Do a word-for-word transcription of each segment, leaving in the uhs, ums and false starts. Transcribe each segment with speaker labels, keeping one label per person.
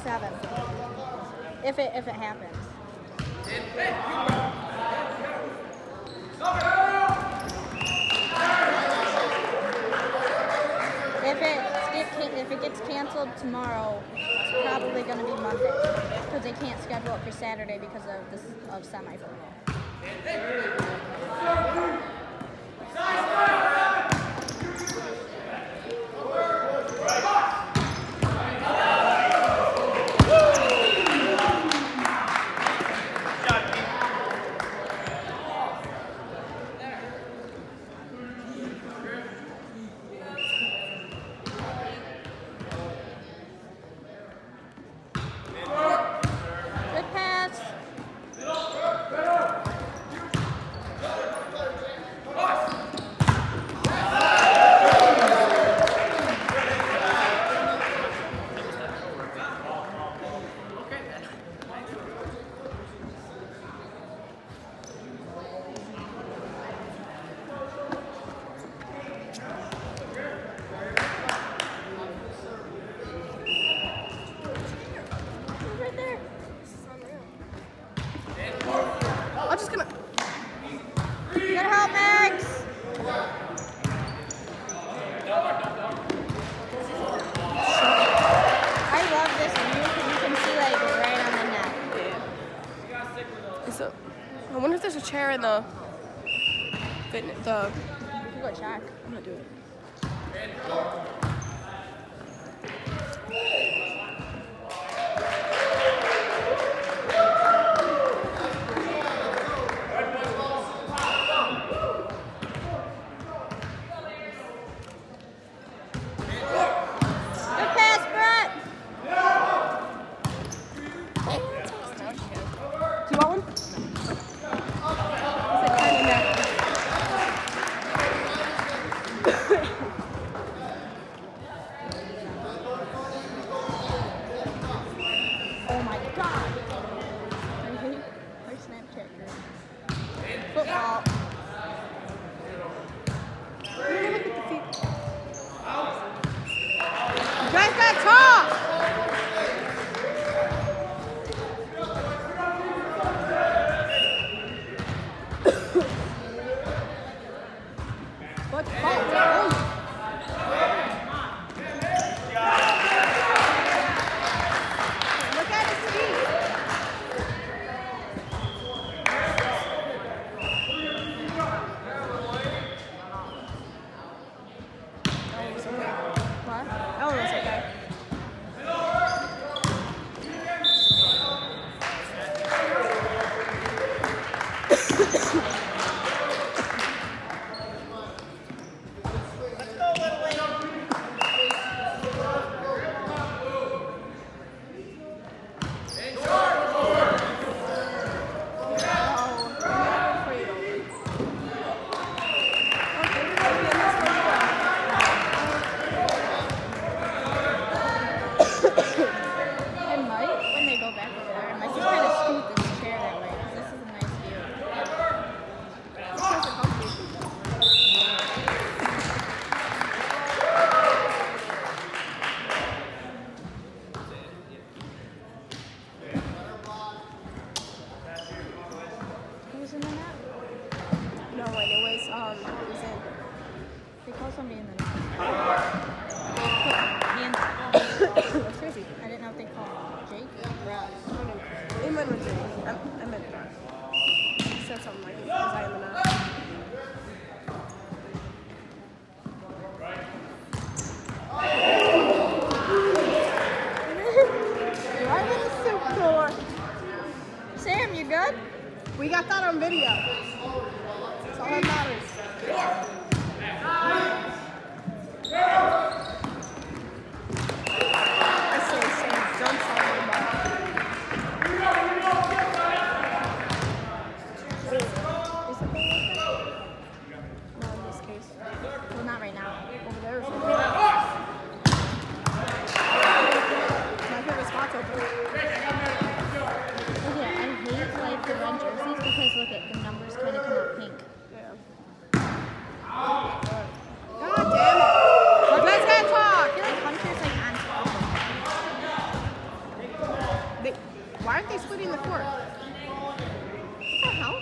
Speaker 1: seventh. If it if it happens. If it get if it gets canceled tomorrow, it's probably going to be Monday because they can't schedule it for Saturday because of this of semifinal.
Speaker 2: I wonder if there's a chair in the fitness, the.
Speaker 1: You can go check.
Speaker 2: I'm gonna do it.
Speaker 1: Football.
Speaker 2: You guys got talk! What fault? Look at his feet. No, anyways, um, it was in.
Speaker 1: They call somebody in the net. That's crazy. I didn't know if they called Jake or Russ.
Speaker 2: It might have been Jake. I, I meant it. Said something like it because I am in a.
Speaker 1: Right in the soup door. Sam, you good?
Speaker 2: We got that on video. That's all that matters. I say, Sam, don't tell me about it.
Speaker 1: Is it there? No, in this case. Well, not right now. Over there is okay.
Speaker 2: My favorite spot's open.
Speaker 1: Okay, I hate like the red jerseys because look at the numbers kind of come out pink.
Speaker 2: Yeah. Why aren't they splitting the court? What the hell?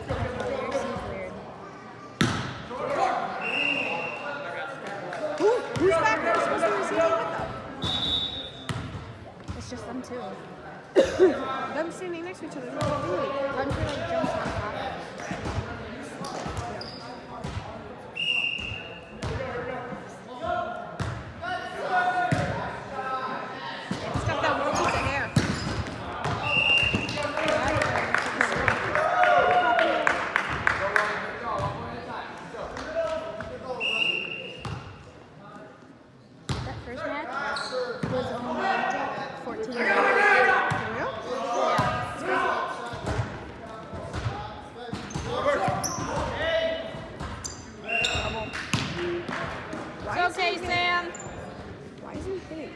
Speaker 2: Who, who's back there supposed to be receiving with them?
Speaker 1: It's just them two.
Speaker 2: Them standing next to each other. What are they doing?
Speaker 1: Hunter like jumps on top of it.
Speaker 2: It's got that one piece of hair.
Speaker 1: That first match was only fourteen minutes.
Speaker 2: For real?
Speaker 1: It's okay, Sam.
Speaker 2: Why is he hitting?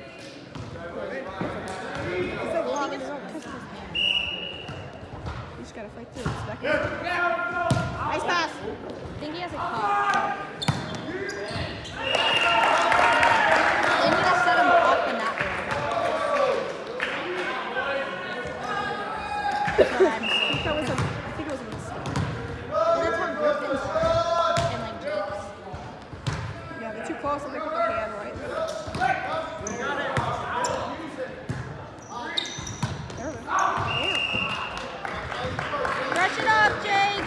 Speaker 1: I think it's because his hand.
Speaker 2: You just gotta fight through it. It's back in. Nice pass.
Speaker 1: I think he has a cup. They need to set him up in that way. That's what I'm
Speaker 2: I
Speaker 1: saying.
Speaker 2: think that was a, I think it was a mistake.
Speaker 1: Well, that's how Griffin's and like Jake's.
Speaker 2: Yeah, they're too close and they put the hand right there. There we go. Damn.
Speaker 1: Brush it off, Jake.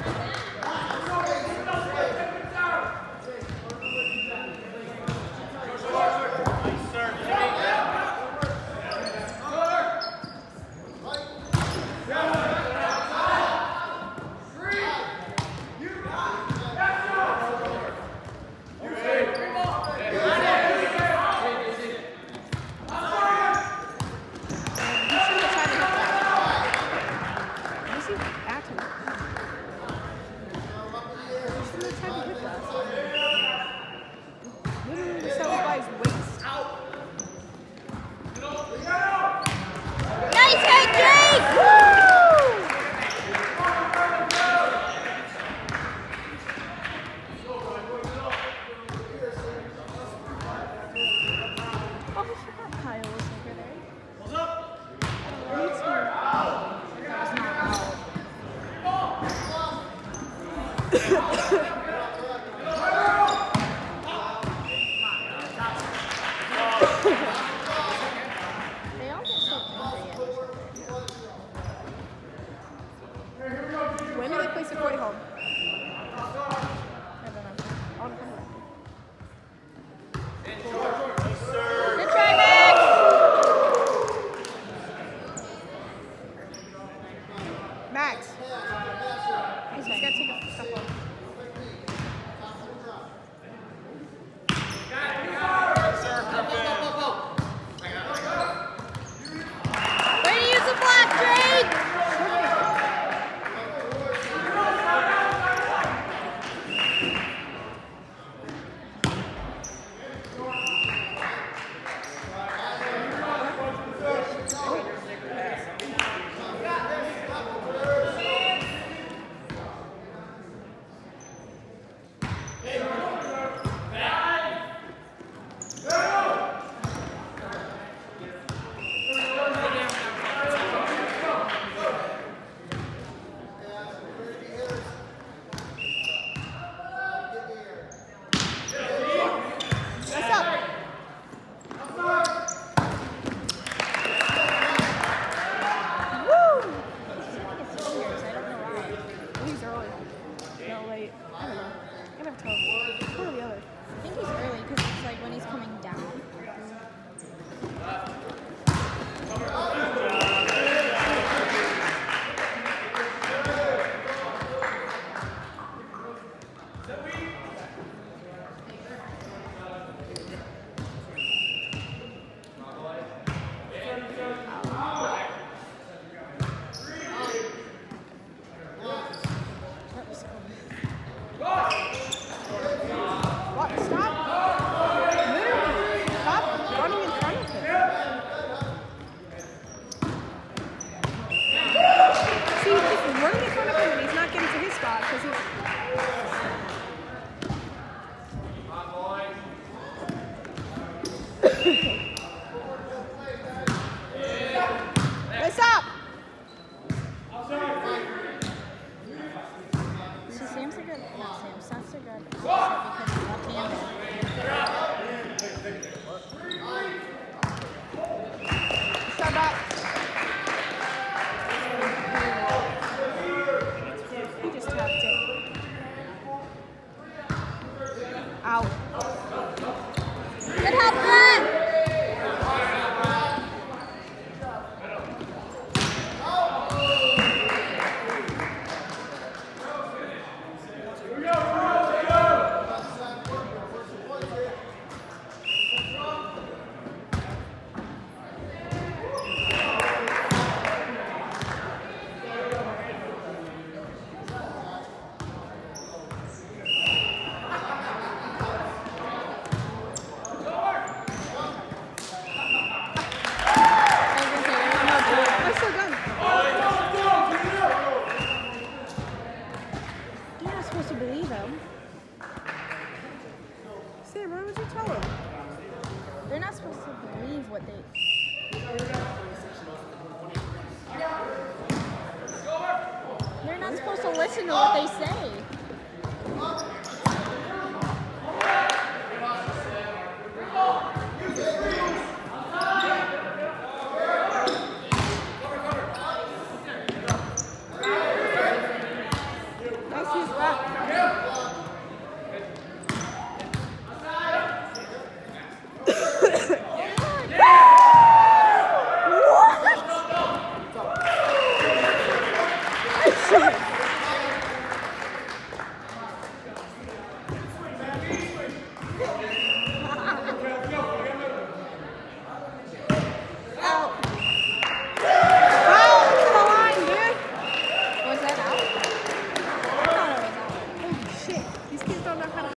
Speaker 2: He should have tried to hit that. What is he acting like? He should have tried to hit that. Literally just held by his waist.
Speaker 1: Nice hit, Jake!
Speaker 2: Woo! Oh, I forgot Kyle was over there. What's up? Me too.
Speaker 1: That was not out. They all get so angry at each other. listen to what they say.